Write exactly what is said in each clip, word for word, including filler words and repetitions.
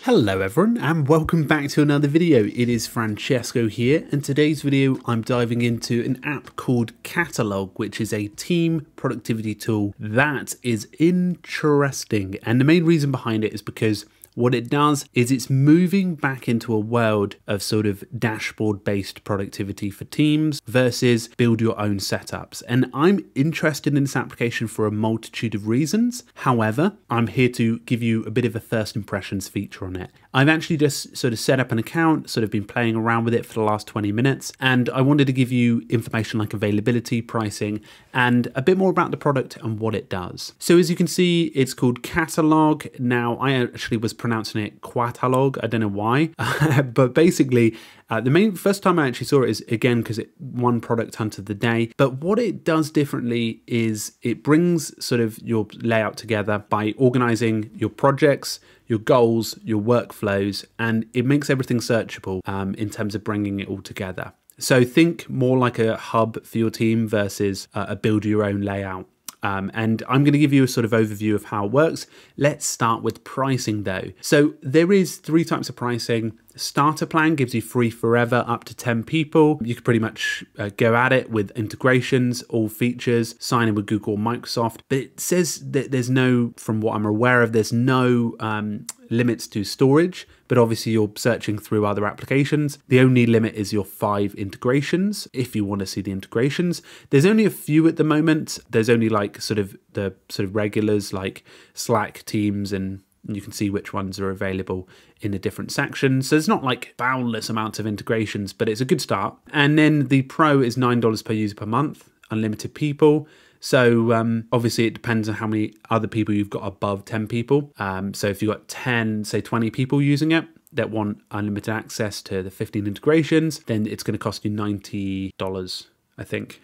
Hello everyone and welcome back to another video. It is Francesco here, and today's video I'm diving into an app called Qatalog, which is a team productivity tool that is interesting. And the main reason behind it is because what it does is it's moving back into a world of sort of dashboard based productivity for teams versus build your own setups. And I'm interested in this application for a multitude of reasons. However, I'm here to give you a bit of a first impressions feature on it. I've actually just sort of set up an account, sort of been playing around with it for the last twenty minutes, and I wanted to give you information like availability, pricing, and a bit more about the product and what it does. So as you can see, it's called Qatalog. Now, I actually was pronouncing it Qatalog. I don't know why, but basically, uh, the main first time I actually saw it is again because it one product hunt of the day. But what it does differently is it brings sort of your layout together by organizing your projects, your goals, your workflows, and it makes everything searchable um, in terms of bringing it all together. So think more like a hub for your team versus uh, a build your own layout. Um, and I'm going to give you a sort of overview of how it works. Let's start with pricing though. So there is three types of pricing. Starter plan gives you free forever up to ten people. You can pretty much uh, go at it with integrations, all features, sign in with Google or Microsoft. But it says that there's no, from what I'm aware of, there's no um, limits to storage, but obviously you're searching through other applications. The only limit is your five integrations, if you want to see the integrations. There's only a few at the moment. There's only like sort of the sort of regulars like Slack, Teams, and you can see which ones are available in a different section. So there's not like boundless amounts of integrations, but it's a good start. And then the Pro is nine dollars per user per month, unlimited people. So um, obviously it depends on how many other people you've got above ten people. Um, so if you've got ten, say twenty people using it that want unlimited access to the fifteen integrations, then it's going to cost you ninety dollars. I think.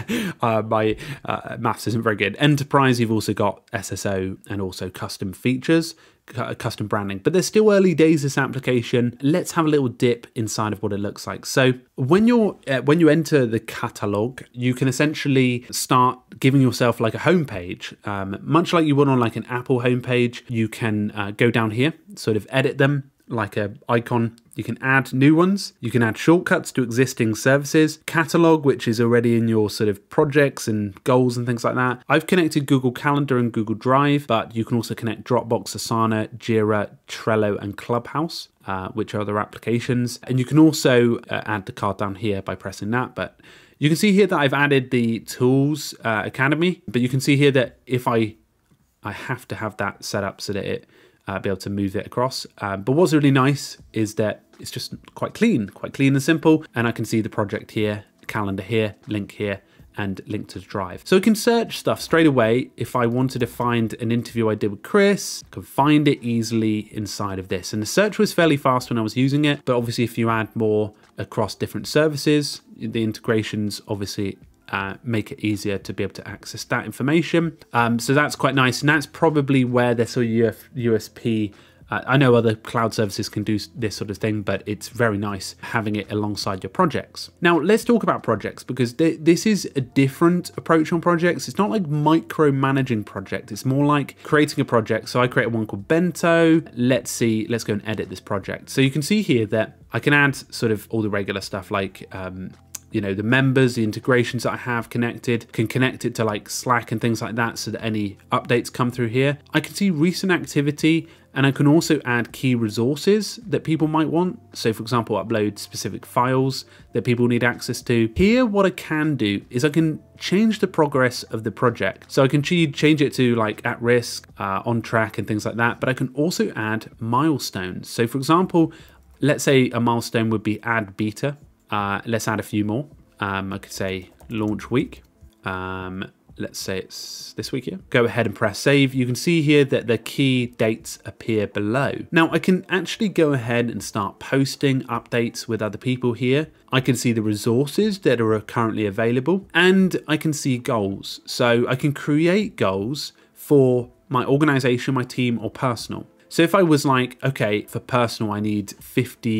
uh, my uh, maths isn't very good. Enterprise, you've also got S S O and also custom features, custom branding, but there's still early days this application. Let's have a little dip inside of what it looks like. So when you're uh, when you enter the Qatalog, you can essentially start giving yourself like a homepage, um, much like you would on like an Apple homepage. You can uh, go down here, sort of edit them like a icon. You can add new ones. You can add shortcuts to existing services. Qatalog, which is already in your sort of projects and goals and things like that. I've connected Google Calendar and Google Drive, but you can also connect Dropbox, Asana, Jira, Trello, and Clubhouse, uh, which are other applications. And you can also uh, add the card down here by pressing that. But you can see here that I've added the Tools uh, Academy, but you can see here that if I, I have to have that set up so that it Uh, be able to move it across. Um, but what's really nice is that it's just quite clean, quite clean and simple. And I can see the project here, calendar here, link here, and link to the drive. So I can search stuff straight away. If I wanted to find an interview I did with Chris, I can find it easily inside of this. And the search was fairly fast when I was using it. But obviously if you add more across different services, the integrations obviously Uh, make it easier to be able to access that information. Um, so that's quite nice. And that's probably where their sort of U S P, uh, I know other cloud services can do this sort of thing, but it's very nice having it alongside your projects. Now let's talk about projects, because th this is a different approach on projects. It's not like micromanaging project. It's more like creating a project. So I created one called Bento. Let's see, let's go and edit this project. So you can see here that I can add sort of all the regular stuff like um, you know, the members, the integrations that I have connected, can connect it to like Slack and things like that so that any updates come through here. I can see recent activity, and I can also add key resources that people might want. So for example, upload specific files that people need access to. Here, what I can do is I can change the progress of the project. So I can change it to like at risk, uh, on track and things like that, but I can also add milestones. So for example, let's say a milestone would be add beta. Uh, let's add a few more. Um, I could say launch week. Um, let's say it's this week here. Go ahead and press save. You can see here that the key dates appear below. Now I can actually go ahead and start posting updates with other people here. I can see the resources that are currently available, and I can see goals. So I can create goals for my organization, my team, or personal. So if I was like, okay, for personal, I need fifty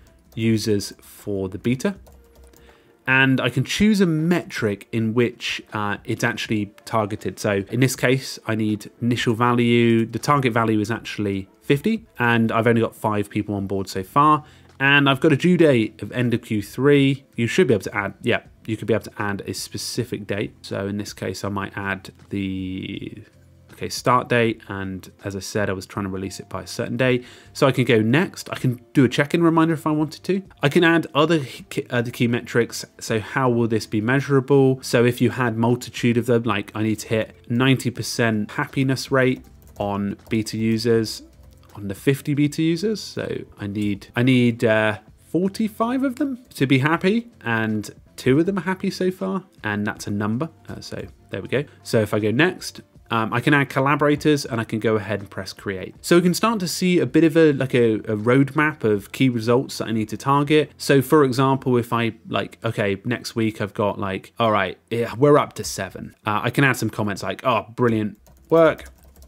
users for the beta, and I can choose a metric in which uh, it's actually targeted. So in this case, I need initial value. The target value is actually fifty, and I've only got five people on board so far. And I've got a due date of end of Q three. You should be able to add, yeah, you could be able to add a specific date. So in this case, I might add the, okay, start date. And as I said, I was trying to release it by a certain day. So I can go next. I can do a check-in reminder if I wanted to. I can add other key, other key metrics. So how will this be measurable? So if you had multitude of them, like I need to hit ninety percent happiness rate on beta users, on the fifty beta users. So I need I need uh, forty-five of them to be happy, and two of them are happy so far, and that's a number. Uh, so there we go. So if I go next, um, I can add collaborators, and I can go ahead and press create. So we can start to see a bit of a like a, a roadmap of key results that I need to target. So for example, if I like, okay, next week I've got like, all right, yeah, we're up to seven. Uh, I can add some comments like, oh, brilliant work.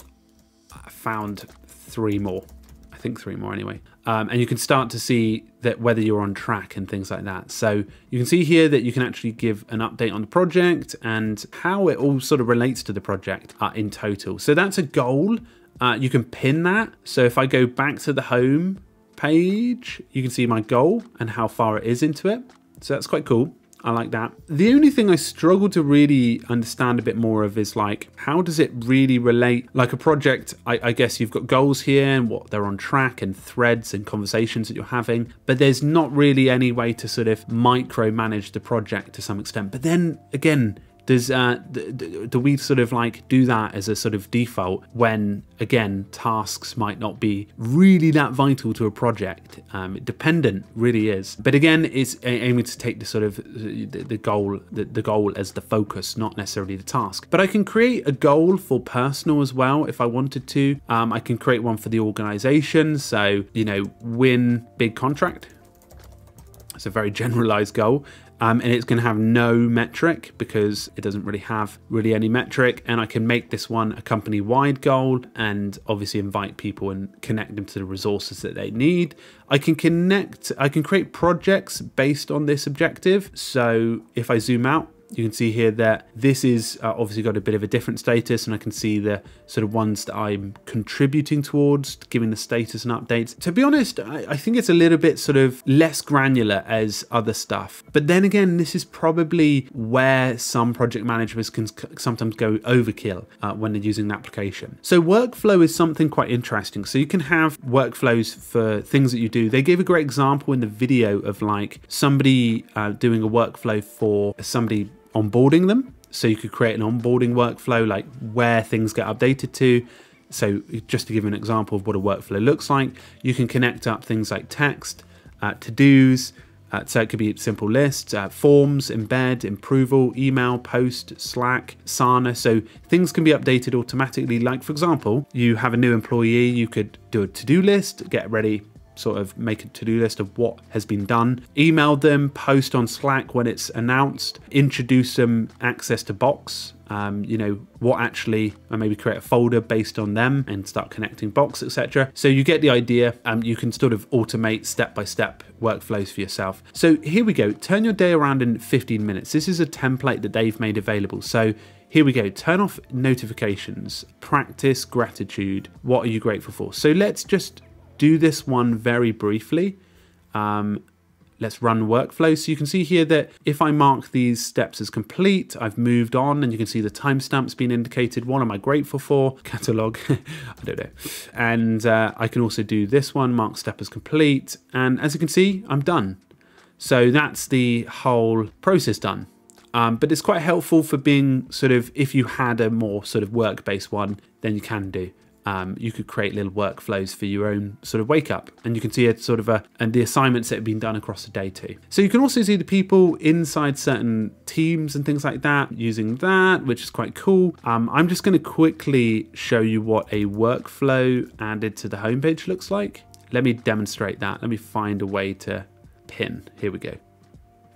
I found three more, I think three more anyway. Um, and you can start to see that whether you're on track and things like that. So you can see here that you can actually give an update on the project and how it all sort of relates to the project uh, in total. So that's a goal. Uh, you can pin that. So if I go back to the home page, you can see my goal and how far it is into it. So that's quite cool. I like that. The only thing I struggle to really understand a bit more of is like, how does it really relate? Like a project, I, I guess you've got goals here and what they're on track and threads and conversations that you're having, but there's not really any way to sort of micromanage the project to some extent. But then again, Does uh, do we sort of like do that as a sort of default when, again, tasks might not be really that vital to a project? Um, dependent really is. But again, it's aiming to take the sort of the, the goal, the, the goal as the focus, not necessarily the task. But I can create a goal for personal as well if I wanted to. Um, I can create one for the organization. So, you know, win big contract. It's a very generalized goal. Um, and it's going to have no metric because it doesn't really have really any metric. And I can make this one a company-wide goal and obviously invite people and connect them to the resources that they need. I can connect, I can create projects based on this objective. So if I zoom out, you can see here that this is uh, obviously got a bit of a different status, and I can see the sort of ones that I'm contributing towards, giving the status and updates. To be honest, I, I think it's a little bit sort of less granular as other stuff. But then again, this is probably where some project managers can sometimes go overkill uh, when they're using an application. So workflow is something quite interesting. So you can have workflows for things that you do. They gave a great example in the video of like somebody uh, doing a workflow for somebody onboarding them. So you could create an onboarding workflow, like where things get updated to. So just to give you an example of what a workflow looks like, you can connect up things like text, uh, to-dos, uh, so it could be simple lists, uh, forms, embed, approval, email, post, Slack, Asana. So things can be updated automatically. Like for example, you have a new employee, you could do a to-do list, get ready, sort of make a to-do list of what has been done, email them, post on Slack when it's announced, introduce them access to Box, um, you know, what actually, or maybe create a folder based on them and start connecting Box, et cetera. So you get the idea. Um, you can sort of automate step-by-step workflows for yourself. So here we go. Turn your day around in fifteen minutes. This is a template that they've made available. So here we go. Turn off notifications, practice gratitude. What are you grateful for? So let's just do this one very briefly. Um, let's run workflow. So you can see here that if I mark these steps as complete, I've moved on, and you can see the timestamps being indicated. What am I grateful for? Qatalog. I don't know. And uh, I can also do this one, mark step as complete. And as you can see, I'm done. So that's the whole process done. Um, but it's quite helpful for being sort of, if you had a more sort of work-based one, then you can do. Um, you could create little workflows for your own sort of wake up, and you can see it sort of a, and the assignments that have been done across the day too. So you can also see the people inside certain teams and things like that using that, which is quite cool. Um, I'm just going to quickly show you what a workflow added to the homepage looks like. Let me demonstrate that. Let me find a way to pin. Here we go.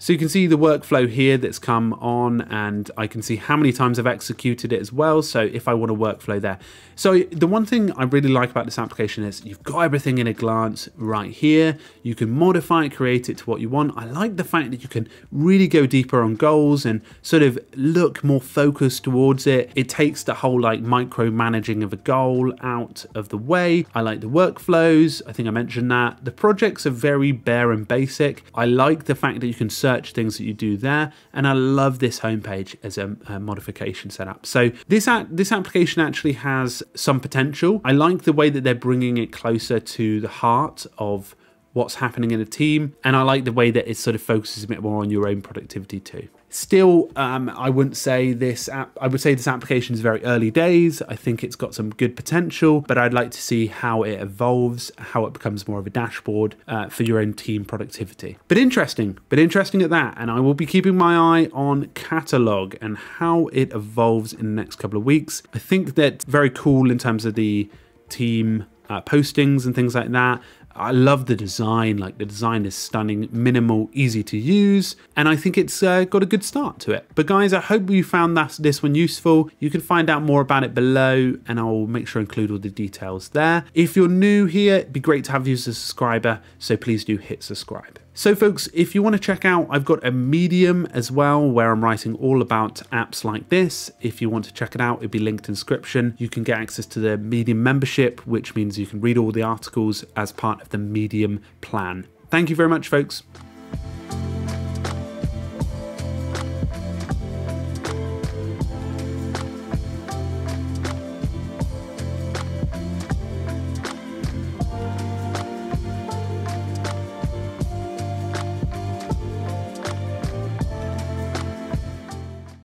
So you can see the workflow here that's come on, and I can see how many times I've executed it as well. So if I want a workflow there. So the one thing I really like about this application is you've got everything in a glance right here. You can modify it, create it to what you want. I like the fact that you can really go deeper on goals and sort of look more focused towards it. It takes the whole like micromanaging of a goal out of the way. I like the workflows. I think I mentioned that. The projects are very bare and basic. I like the fact that you can search things that you do there, and I love this homepage as a, a modification setup. So this this application actually has some potential. I like the way that they're bringing it closer to the heart of what's happening in a team, and I like the way that it sort of focuses a bit more on your own productivity too. Still, um, I wouldn't say this app, I would say this application is very early days. I think it's got some good potential, but I'd like to see how it evolves, how it becomes more of a dashboard uh, for your own team productivity. But interesting, but interesting at that. And I will be keeping my eye on Qatalog and how it evolves in the next couple of weeks. I think that's very cool in terms of the team uh, postings and things like that. I love the design, like the design is stunning, minimal, easy to use, and I think it's uh, got a good start to it. But guys, I hope you found that, this one useful. You can find out more about it below, and I'll make sure to include all the details there. If you're new here, it'd be great to have you as a subscriber, so please do hit subscribe. So folks, if you want to check out, I've got a Medium as well, where I'm writing all about apps like this. If you want to check it out, it'd be linked in the description. You can get access to the Medium membership, which means you can read all the articles as part of the Medium plan. Thank you very much, folks.